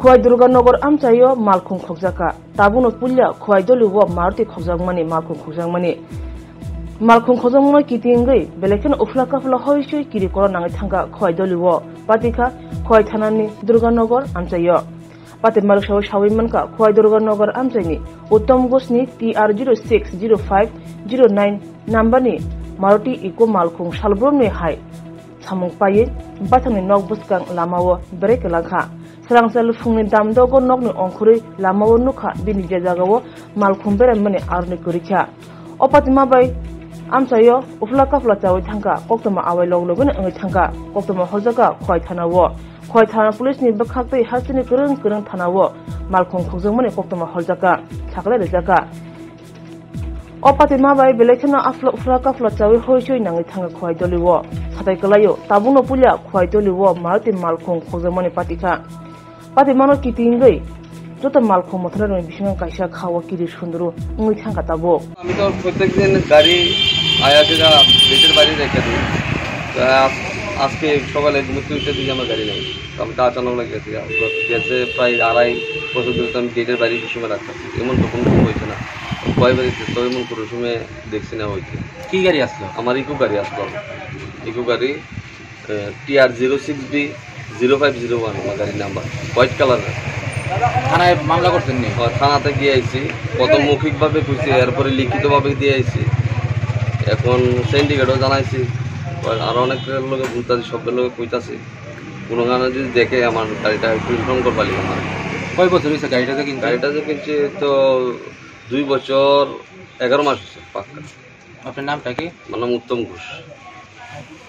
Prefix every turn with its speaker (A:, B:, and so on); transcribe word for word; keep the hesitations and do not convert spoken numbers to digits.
A: Khowai Durganagar Amchaio Malkhung Khojaka Tabuno Pulya Khowai Doliwo Marti Khojangmani Malkhung Khojangmani Malkhung Khojangmani Kitingai Belekan Uflaka Fla Hoishu Kiri Koro Nangitanga Khowai Doliwo Patika Khowai Thanani Durganagar Amchaio Pate Malkshaw Shawimanka Khowai Durganagar Amchaini Uttam Gosni T R zero six zero five zero nine Nambani Maruti Iko Malkhung Shalbromni Hai Samung Paye Batani Nok Buskang Lamawo Brek Langha Swrangchati Fungni Damdogo Nokni Onkuri Lamawo Nuka Bini Jajagawo Malkhung Beremani Arni Kurikha Opatima Bay Amchaio Uflaka Flachawi Thanka Koktama Awai Loglogun Angi Thanka Koktama Hojaka Khowai Thanawo Khowai Thana Police ni Bakhaktai Hasini Kurung Kurung Thanawo Malkhung Khojangmani Koktama Holjaka Thakle Rejaka Opatima Bay Belekana Afla Uflaka Flachawi Hoishui Nangi Thanga Khowai Doliwo Satai Kalayo Tabuno Pulya Khowai Doliwo Marti Malkhung Khojangmani Patika Pati Mano Kitingai Jota Malkhung Mothra Bishinga Kaisha Khawa Kiri Sunduru Ngi Thanga Tabo
B: আমি তো প্রত্যেকদিন গাড়ি আয়া যেটা বেটের বাড়ি রেখে দিই আজকে সকালে মৃত্যুতে দিকে আমার গাড়ি নেই আমি তা আচানক লাগে গেছি গেছে প্রায় আড়াই বছর ধরে আমি গেটের বাড়ি সময় রাখতাম এমন তো কোনো হয়েছে না কয় বাড়িতে তো এমন কোনো সময় দেখছি না হয়েছে
C: কি গাড়ি আসলো
B: আমার ইকো গাড়ি আসলো ইকো গাড়ি T R zero six B zero five zero one আমার গাড়ির নাম্বার হোয়াইট কালার
C: থানায় মামলা করতেন নি
B: থানাতে গিয়ে আইছি কত মৌখিকভাবে কইছি এরপরে লিখিতভাবে দিয়ে আইছি এখন সিন্ডিকেটও জানাইছি আরো অনেক লোকে বলতেছি সব লোকে কইতাছি কোনো গানে যদি দেখে আমার গাড়িটা একটু ইনফর্ম করবালি আমার
C: কয় বছর হয়েছে গাড়িটাকে কিনতে
B: গাড়িটা যে কিনছি তো দুই বছর এগারো মাস হচ্ছে পাক্কা
C: আপনার নামটা কি
B: আমার নাম উত্তম ঘোষ।